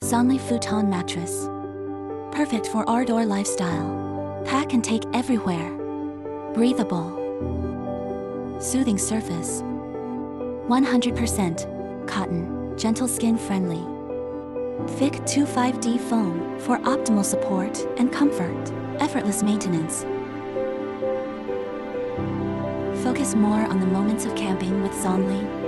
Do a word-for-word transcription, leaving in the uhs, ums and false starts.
Zonli Futon Mattress. Perfect for outdoor lifestyle. Pack and take everywhere. Breathable. Soothing surface. one hundred percent cotton, gentle skin friendly. Thick twenty-five D foam for optimal support and comfort. Effortless maintenance. Focus more on the moments of camping with Zonli.